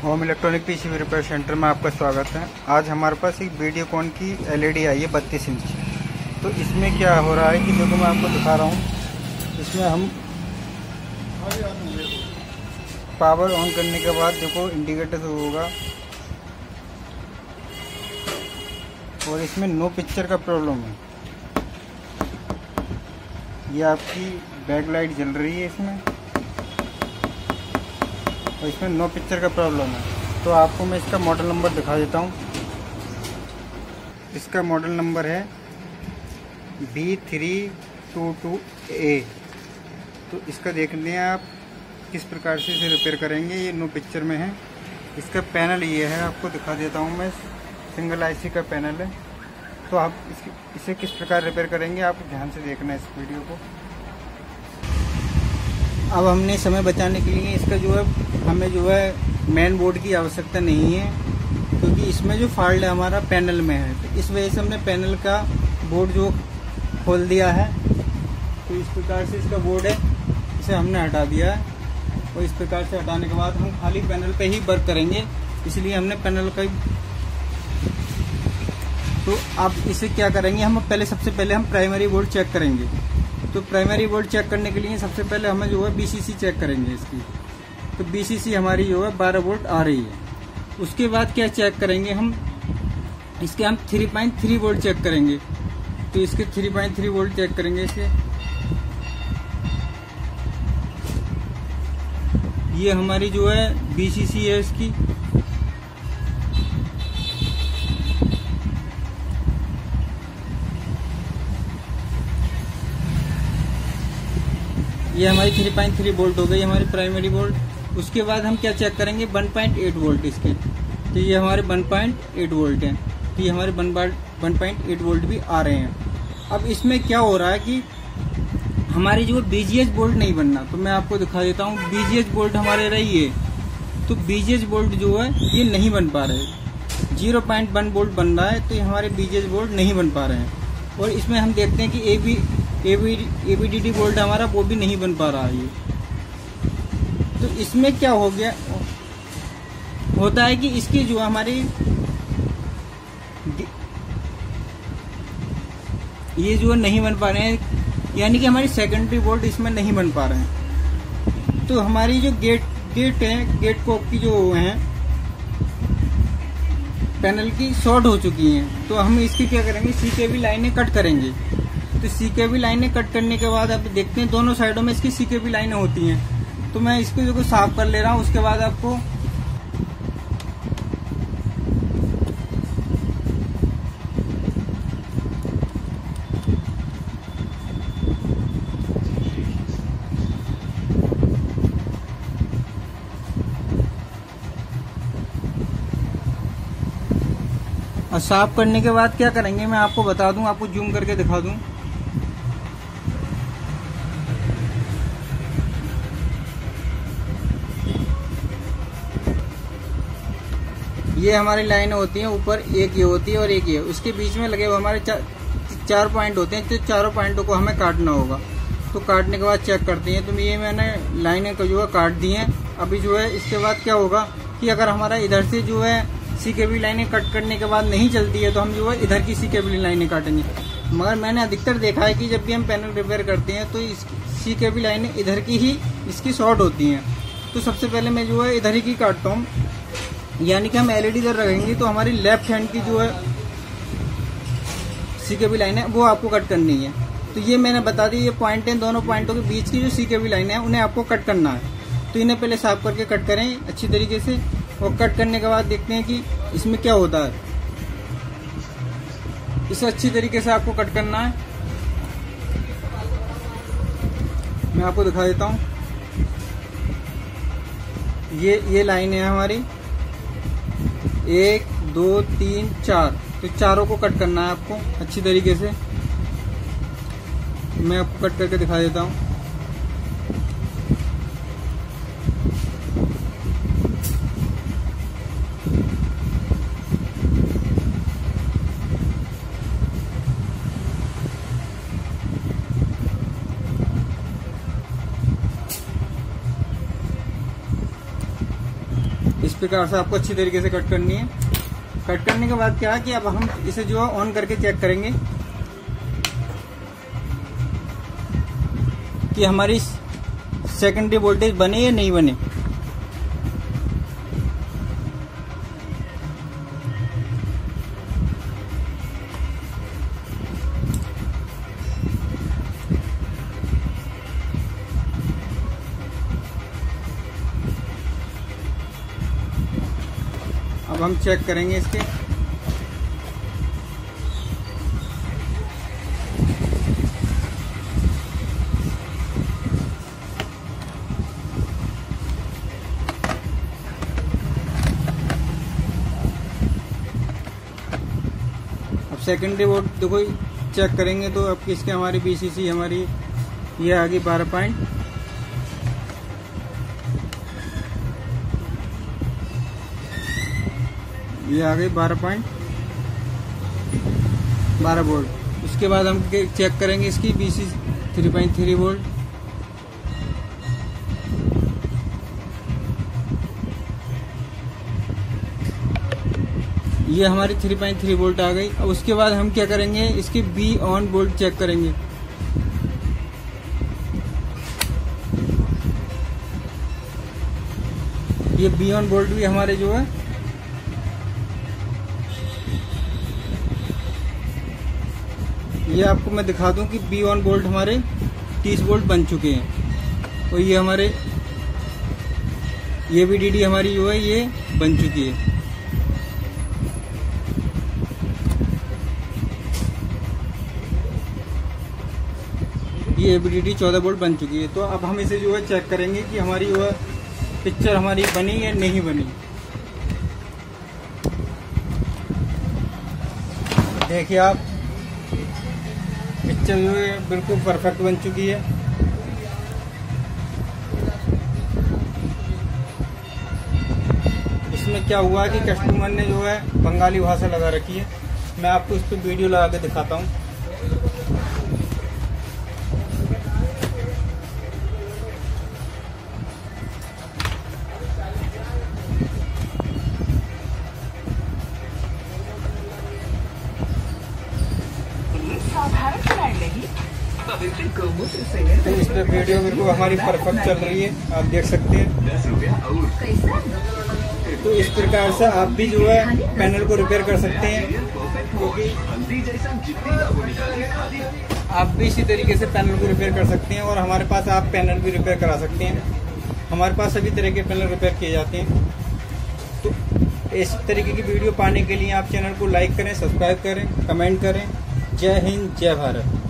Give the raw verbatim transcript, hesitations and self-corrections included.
Home electronic PCB repair centre में आपका स्वागत है। आज हमारे पास एक वीडियोकॉन की एलईडी आई है बत्तीस इंच। तो इसमें क्या हो रहा है कि देखो मैं आपको दिखा रहा हूँ। इसमें हम पावर ऑन करने के बाद देखो इंडिकेटर शुरू होगा और इसमें नो पिक्चर का प्रॉब्लम है। ये आपकी बैक लाइट जल रही है इसमें और इसमें नो पिक्चर का प्रॉब्लम है। तो आपको मैं इसका मॉडल नंबर दिखा देता हूँ। इसका मॉडल नंबर है B three two two A. तो इसका देख लें आप किस प्रकार से इसे रिपेयर करेंगे। ये नो पिक्चर में है। इसका पैनल ये है, आपको दिखा देता हूँ मैं। सिंगल आईसी का पैनल है। तो आप इसकी इसे किस प्रकार रिपेयर करेंगे आप ध्यान से देखना है इस वीडियो को। अब हमने समय बचाने के लिए इसका जो है हमें जो है मेन बोर्ड की आवश्यकता नहीं है, क्योंकि इसमें जो फॉल्ट है हमारा पैनल में है। तो इस वजह से हमने पैनल का बोर्ड जो खोल दिया है। तो इस प्रकार से इसका बोर्ड है, इसे हमने हटा दिया है। और इस प्रकार से हटाने के बाद हम खाली पैनल पे ही वर्क करेंगे, इसलिए हमने पैनल का। तो अब इसे क्या करेंगे हम, पहले सबसे पहले हम प्राइमरी बोर्ड चेक करेंगे। तो प्राइमरी बोर्ड चेक करने के लिए सबसे पहले हमें जो है बीसीसी चेक करेंगे इसकी। तो बीसीसी हमारी जो है बारह वोल्ट आ रही है। उसके बाद क्या चेक करेंगे हम, इसके हम three point three volt check करेंगे। तो इसके three point three volt check करेंगे इसके। ये हमारी जो है बीसीसी है इसकी। ये हमारी थ्री पॉइंट थ्री वोल्ट हो गई हमारी प्राइमरी वोल्ट। उसके बाद हम क्या चेक करेंगे, वन पॉइंट एट वोल्ट इसके। तो ये हमारे वन पॉइंट एट वोल्ट हैं। तो ये हमारे वन पॉइंट एट वोल्ट भी आ रहे हैं। अब इसमें क्या हो रहा है कि हमारी जो बीजीएच बोल्ट नहीं बनना। तो मैं आपको दिखा देता हूँ। बीजीएच बोल्ट हमारे रही है, तो बीजीएच बोल्ट जो है ये नहीं बन पा रहे। जीरो पॉइंट वन वोल्ट बन रहा है, तो ये हमारे बीजीएच बोल्ट नहीं बन पा रहे हैं। और इसमें हम देखते हैं कि ए बी एबीडीडी बोल्ट हमारा वो भी नहीं बन पा रहा है। तो इसमें क्या हो गया होता है कि इसकी जो हमारी ये जो नहीं बन पा रहे हैं, यानी कि हमारी सेकेंडरी बोल्ट इसमें नहीं बन पा रहे हैं। तो हमारी जो गेट गेट है, गेट कोक की जो है पैनल की शॉर्ट हो चुकी हैं। तो हम इसकी क्या करेंगे, सीकेबी लाइनें कट करेंगे। तो सीकेबी लाइनें कट करने के बाद आप देखते हैं दोनों साइडों में इसकी सीकेबी लाइनें होती हैं। तो मैं इसको जो साफ कर ले रहा हूँ। उसके बाद आपको और साफ करने के बाद क्या करेंगे मैं आपको बता दूं, आपको जूम करके दिखा दूं। ये हमारी लाइनें होती हैं, ऊपर एक ये होती है और एक ये, उसके बीच में लगे हुए हमारे चा, चार पॉइंट होते हैं। तो चारों पॉइंटों को हमें काटना होगा। तो काटने के बाद चेक करते हैं। तो ये मैंने लाइनें को जो है काट दी हैं। अभी जो है इसके बाद क्या होगा कि अगर हमारा इधर से जो है सीकेबी लाइनें कट करने के बाद नहीं चलती है, तो हम जो है इधर की सीकेबी लाइनें काटेंगे। मगर मैंने अधिकतर देखा है कि जब भी हम पैनल रिपेयर करते हैं तो इस सीकेबी लाइनें इधर की ही इसकी शॉर्ट होती हैं। तो सबसे पहले मैं जो है इधर ही की काटता हूँ, यानी कि हम एलईडी इधर रखेंगे तो हमारी लेफ्ट हैंड की जो है सीकेबी लाइन है वो आपको कट करनी है। तो ये मैंने बता दी, ये पॉइंट है, दोनों पॉइंटों के बीच की जो सीकेबी लाइन है उन्हें आपको कट करना है। तो इन्हें पहले साफ करके कट करें अच्छी तरीके से। और कट करने के बाद देखते हैं कि इसमें क्या होता है। इसे अच्छी तरीके से आपको कट करना है। मैं आपको दिखा देता हूँ। ये ये लाइन है हमारी, एक दो तीन चार। तो चारों को कट करना है आपको अच्छी तरीके से। मैं आपको कट करके दिखा देता हूँ। इस प्रकार से आपको अच्छी तरीके से कट करनी है। कट करने के बाद क्या है कि अब हम इसे जो है ऑन करके चेक करेंगे कि हमारी सेकेंडरी वोल्टेज बने या नहीं बने। अब हम चेक करेंगे इसके। अब सेकेंडरी वोल्ट देखो चेक करेंगे तो अब इसके हमारी बीसीसी हमारी ये आ गई बारह पॉइंट ये आ गई बारह पॉइंट बारह वोल्ट। उसके बाद हम चेक करेंगे इसकी BC three point three volt. ये हमारी थ्री पॉइंट थ्री वोल्ट आ गई। अब उसके बाद हम क्या करेंगे इसकी बी ऑन वोल्ट चेक करेंगे। ये बी ऑन वोल्ट भी हमारे जो है ये आपको मैं दिखा दूं कि बी ऑन वोल्ट हमारे तीस वोल्ट बन चुके हैं। और ये हमारे ये भी डीडी हमारी जो है ये बन चुकी है। ये भी डीडी चौदह वोल्ट बन चुकी है। तो अब हम इसे जो है चेक करेंगे कि हमारी जो है पिक्चर हमारी बनी या नहीं बनी। देखिए आप पिक्चर जो है बिल्कुल परफेक्ट बन चुकी है। इसमें क्या हुआ कि कस्टमर ने जो है बंगाली भाषा लगा रखी है। मैं आपको इस पर वीडियो लगा के दिखाता हूँ। तो इस पे वीडियो बिल्कुल हमारी परफेक्ट चल रही है, आप देख सकते हैं। तो इस प्रकार से आप भी जो है पैनल को रिपेयर कर सकते हैं, क्योंकि आप भी इसी तरीके से पैनल को रिपेयर कर सकते हैं। और हमारे पास आप पैनल भी रिपेयर करा सकते हैं। हमारे पास सभी तरह के पैनल रिपेयर किए जाते हैं। तो इस तरीके की वीडियो पाने के लिए आप चैनल को लाइक करें, सब्सक्राइब करें, कमेंट करें। जय हिंद, जय भारत।